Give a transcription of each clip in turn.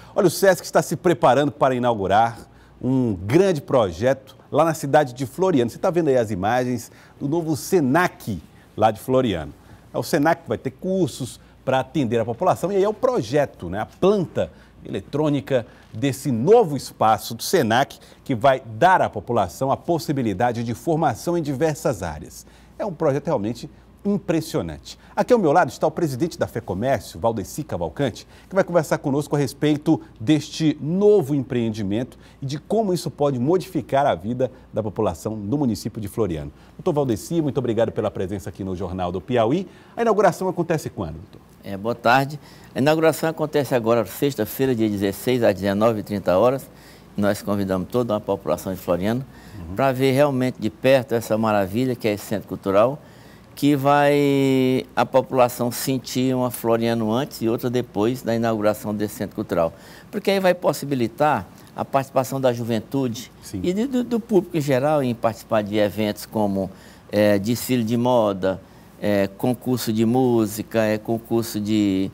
Olha, o Sesc está se preparando para inaugurar um grande projeto lá na cidade de Floriano. Você está vendo aí as imagens do novo Senac lá de Floriano. É o Senac que vai ter cursos para atender a população e aí é o projeto, né? A planta eletrônica desse novo espaço do Senac que vai dar à população a possibilidade de formação em diversas áreas. É um projeto realmente impressionante. Aqui ao meu lado está o presidente da FEComércio, Valdeci Cavalcante, que vai conversar conosco a respeito deste novo empreendimento e de como isso pode modificar a vida da população do município de Floriano. Doutor Valdeci, muito obrigado pela presença aqui no Jornal do Piauí. A inauguração acontece quando, doutor? Boa tarde. A inauguração acontece agora, sexta-feira, dia 16, às 19h30. Nós convidamos toda a população de Floriano para ver realmente de perto essa maravilha que é esse centro cultural, que vai a população sentir uma Floriano antes e outra depois da inauguração desse centro cultural. Porque aí vai possibilitar a participação da juventude Sim. E do público em geral em participar de eventos como desfile de moda, concurso de música, concurso de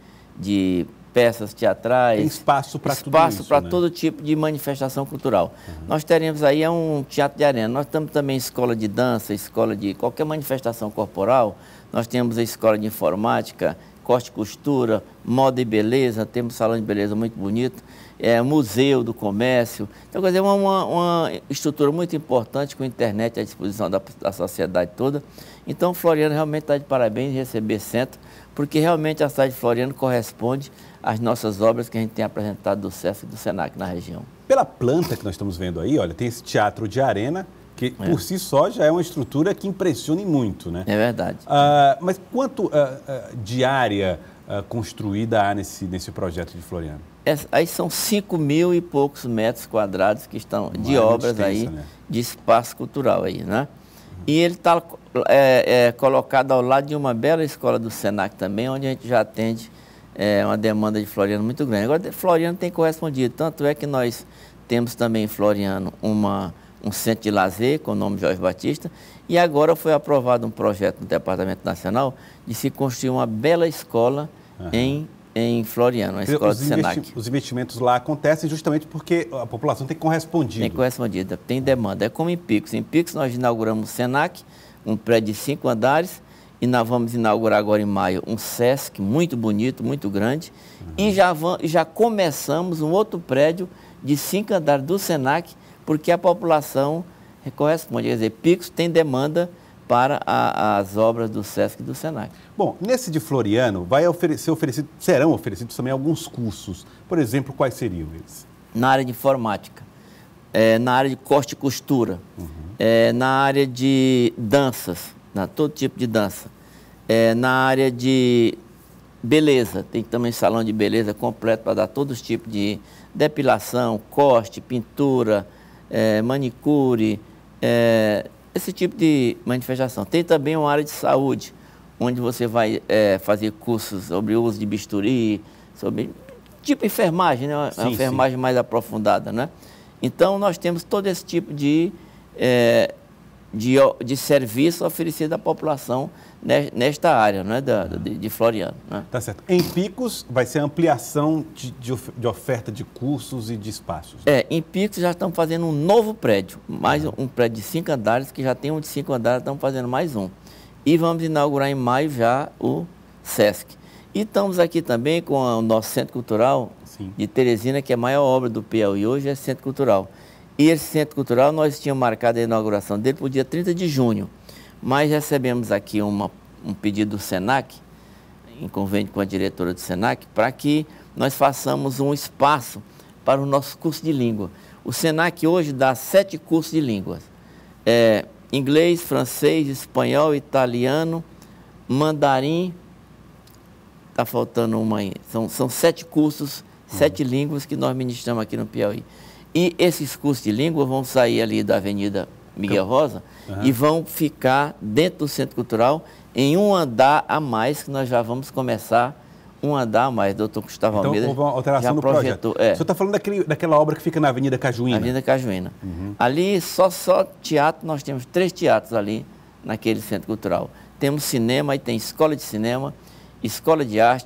peças teatrais. Tem espaço para tudo isso, espaço para né? todo tipo de manifestação cultural. Nós teremos aí um teatro de arena. Nós temos também escola de dança, escola de qualquer manifestação corporal. Nós temos a escola de informática, corte e costura, moda e beleza. Temos um salão de beleza muito bonito. Museu do comércio. Então, quer dizer, uma estrutura muito importante com a internet à disposição da sociedade toda. Então, Floriano realmente está de parabéns em receber esse centro, porque realmente a cidade de Floriano corresponde às nossas obras que a gente tem apresentado do Sesc e do Senac na região. Pela planta que nós estamos vendo aí, olha, tem esse teatro de arena, que por si só já é uma estrutura que impressiona muito, né? É verdade. Mas quanto de área construída há nesse projeto de Floriano? Aí são 5.000 e poucos metros quadrados que estão de obras extensa, aí, né? de espaço cultural aí, né? E ele está colocado ao lado de uma bela escola do Senac também, onde a gente já atende uma demanda de Floriano muito grande. Agora, Floriano tem correspondido, tanto é que nós temos também em Floriano um centro de lazer com o nome Jorge Batista, e agora foi aprovado um projeto no Departamento Nacional de se construir uma bela escola em Floriano, uma escola do Senac. Os investimentos lá acontecem justamente porque a população tem correspondido. Tem correspondido, tem demanda. É como em Picos. Em Picos nós inauguramos o Senac, um prédio de 5 andares, e nós vamos inaugurar agora em maio um Sesc muito bonito, muito grande, e já começamos um outro prédio de 5 andares do Senac, porque a população corresponde. Quer dizer, Picos tem demanda para as obras do Sesc e do Senac. Bom, nesse de Floriano serão oferecidos também alguns cursos. Por exemplo, quais seriam eles? Na área de informática, na área de corte e costura, na área de danças, todo tipo de dança, na área de beleza, tem também salão de beleza completo para dar todos os tipos de depilação, corte, pintura, manicure, esse tipo de manifestação. Tem também uma área de saúde, onde você vai fazer cursos sobre o uso de bisturi, sobre tipo enfermagem, né? Uma enfermagem mais aprofundada, né? Então, nós temos todo esse tipo de serviço oferecido à população nesta área, né? de Floriano. Né? Tá certo. Em Picos vai ser ampliação de oferta de cursos e de espaços. Em Picos já estamos fazendo um novo prédio, mais um prédio de 5 andares, que já tem um de 5 andares, estamos fazendo mais um. E vamos inaugurar em maio já o Sesc. E estamos aqui também com o nosso Centro Cultural de Teresina, que é a maior obra do Piauí hoje, é Centro Cultural. E esse Centro Cultural, nós tínhamos marcado a inauguração dele para o dia 30 de junho. Mas recebemos aqui um pedido do Senac, em convênio com a diretora do Senac, para que nós façamos um espaço para o nosso curso de língua. O Senac hoje dá 7 cursos de línguas. Inglês, francês, espanhol, italiano, mandarim, está faltando uma aí. São 7 cursos, 7 línguas que nós ministramos aqui no Piauí. E esses cursos de língua vão sair ali da Avenida Miguel Rosa e vão ficar dentro do Centro Cultural em um andar a mais, que nós já vamos começar um andar a mais. Doutor Gustavo Almeida Então, houve uma alteração no projeto. O senhor está falando daquela obra que fica na Avenida Cajuína? Avenida Cajuína. Ali, só teatro, nós temos 3 teatros ali naquele Centro Cultural. Temos cinema, aí tem escola de cinema, escola de arte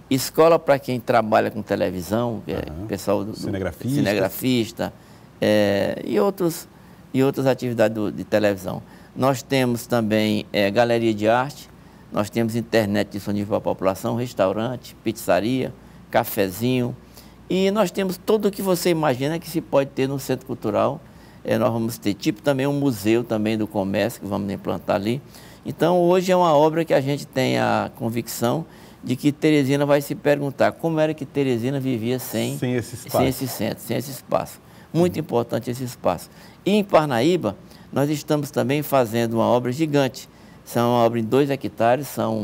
escola para quem trabalha com televisão, que é pessoal do cinegrafista e outras atividades de televisão. Nós temos também galeria de arte, nós temos internet disponível para a população, restaurante, pizzaria, cafezinho, e nós temos tudo o que você imagina que se pode ter no Centro Cultural. Nós vamos ter também um museu também do comércio que vamos implantar ali. Então, hoje é uma obra que a gente tem a convicção de que Teresina vai se perguntar como era que Teresina vivia sem esse centro, sem esse espaço. Muito importante esse espaço. E em Parnaíba, nós estamos também fazendo uma obra gigante. São uma obra em 2 hectares, são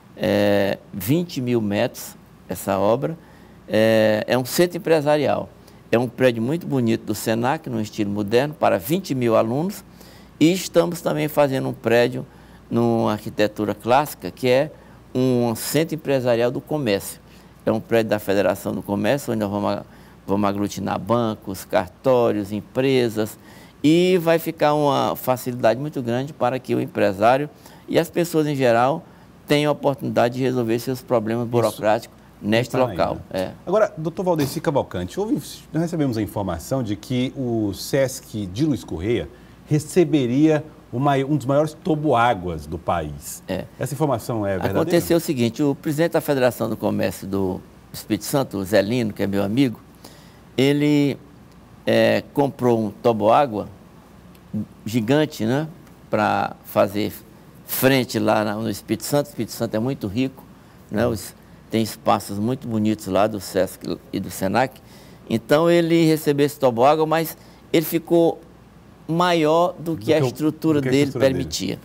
20 mil metros essa obra. É um centro empresarial. É um prédio muito bonito do Senac, no estilo moderno, para 20 mil alunos. E estamos também fazendo um prédio numa arquitetura clássica, que é um centro empresarial do comércio. É um prédio da Federação do Comércio, onde nós vamos aglutinar bancos, cartórios, empresas, e vai ficar uma facilidade muito grande para que o empresário e as pessoas em geral tenham a oportunidade de resolver seus problemas burocráticos neste local. Agora, doutor Valdeci Cavalcante, nós recebemos a informação de que o SESC de Luiz Correia receberia um dos maiores toboáguas do país. Essa informação é verdadeira? Aconteceu o seguinte, o presidente da Federação do Comércio do Espírito Santo, o Zé Lino, que é meu amigo, ele comprou um toboágua gigante, né, para fazer frente lá no Espírito Santo. O Espírito Santo é muito rico, né, tem espaços muito bonitos lá do SESC e do SENAC. Então ele recebeu esse toboágua, mas ele ficou maior do que a estrutura dele permitia.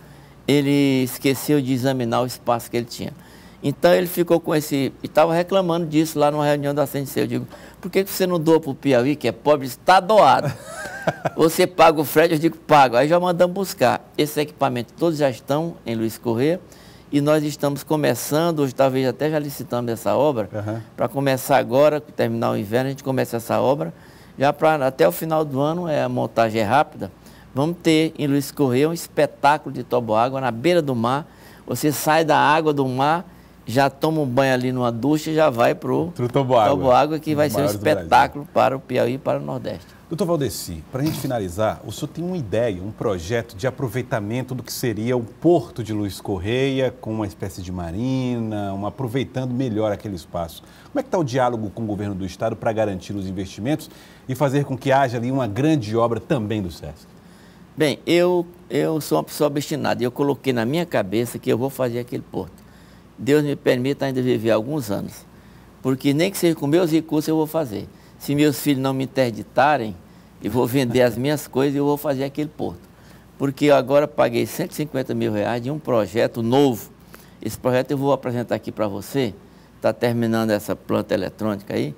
Ele esqueceu de examinar o espaço que ele tinha. Então ele ficou com esse... E estava reclamando disso lá numa reunião da CNC. Eu digo, por que você não doa para o Piauí, que é pobre? Está doado. Você paga o frete? Eu digo, pago. Aí já mandamos buscar. Esses equipamentos todos já estão em Luiz Correia. E nós estamos começando, hoje talvez até já licitamos essa obra, para começar agora, terminar o inverno, a gente começa essa obra. Já até o final do ano, a montagem é rápida, vamos ter em Luiz Correia um espetáculo de toboágua na beira do mar. Você sai da água do mar, já toma um banho ali numa ducha e já vai para o toboágua, que vai ser um espetáculo para o Piauí e para o Nordeste. Doutor Valdeci, para a gente finalizar, o senhor tem uma ideia, um projeto de aproveitamento do que seria o Porto de Luiz Correia, com uma espécie de marina, aproveitando melhor aquele espaço. Como é que está o diálogo com o governo do Estado para garantir os investimentos e fazer com que haja ali uma grande obra também do SESC? Bem, eu sou uma pessoa obstinada e eu coloquei na minha cabeça que eu vou fazer aquele porto. Deus me permita ainda viver alguns anos, porque nem que seja com meus recursos eu vou fazer. Se meus filhos não me interditarem, eu vou vender as minhas coisas e eu vou fazer aquele porto. Porque eu agora paguei R$150 mil de um projeto novo. Esse projeto eu vou apresentar aqui para você. Está terminando essa planta eletrônica aí.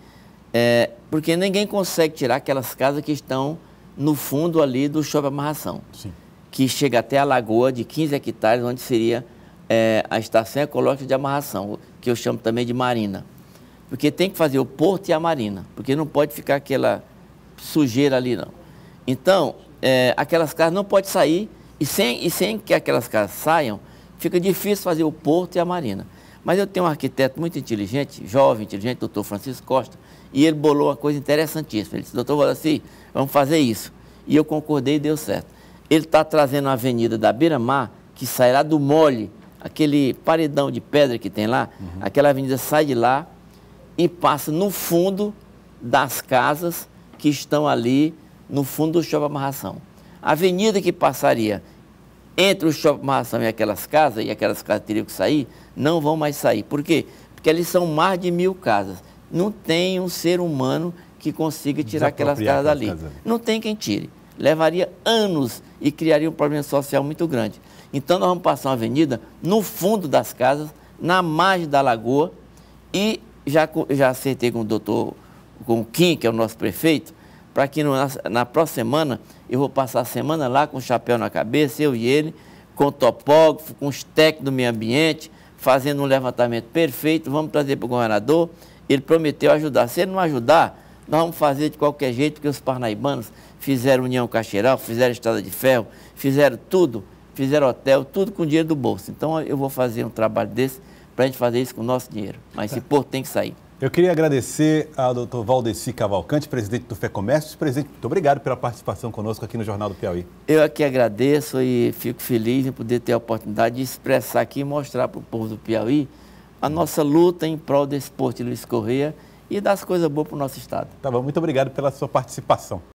Porque ninguém consegue tirar aquelas casas que estão no fundo ali do Shopping Amarração. Sim. Que chega até a lagoa de 15 hectares, onde seria a estação ecológica de amarração, que eu chamo também de marina. Porque tem que fazer o porto e a marina, porque não pode ficar aquela sujeira ali, não. Então, aquelas casas não podem sair, e sem que aquelas casas saiam, fica difícil fazer o porto e a marina. Mas eu tenho um arquiteto muito inteligente, jovem, inteligente, doutor Francisco Costa, e ele bolou uma coisa interessantíssima. Ele disse, doutor Valdeci, vamos fazer isso. E eu concordei e deu certo. Ele está trazendo a avenida da Beira-Mar, que sai lá do Mole, aquele paredão de pedra que tem lá, aquela avenida sai de lá, e passa no fundo das casas que estão ali no fundo do Shopping Amarração. A avenida que passaria entre o Shopping Amarração e aquelas casas teriam que sair, não vão mais sair. Por quê? Porque ali são mais de 1000 casas. Não tem um ser humano que consiga tirar aquelas casas dali. Não tem quem tire. Levaria anos e criaria um problema social muito grande. Então nós vamos passar uma avenida no fundo das casas, na margem da lagoa, e já acertei com o Kim, que é o nosso prefeito, para que na próxima semana eu vou passar a semana lá com o chapéu na cabeça, eu e ele, com o topógrafo, com os técnicos do meio ambiente, fazendo um levantamento perfeito, vamos trazer para o governador. Ele prometeu ajudar. Se ele não ajudar, nós vamos fazer de qualquer jeito, porque os parnaibanos fizeram União Caxeiral, fizeram Estrada de Ferro, fizeram tudo, fizeram hotel, tudo com dinheiro do bolso. Então eu vou fazer um trabalho desse para a gente fazer isso com o nosso dinheiro. Mas esse porto tem que sair. Eu queria agradecer ao Dr. Valdeci Cavalcante, presidente do FEComércio. Presidente, muito obrigado pela participação conosco aqui no Jornal do Piauí. Eu aqui agradeço e fico feliz em poder ter a oportunidade de expressar aqui e mostrar para o povo do Piauí a nossa luta em prol desse Porto de Luiz Correia e das coisas boas para o nosso estado. Tá bom, muito obrigado pela sua participação.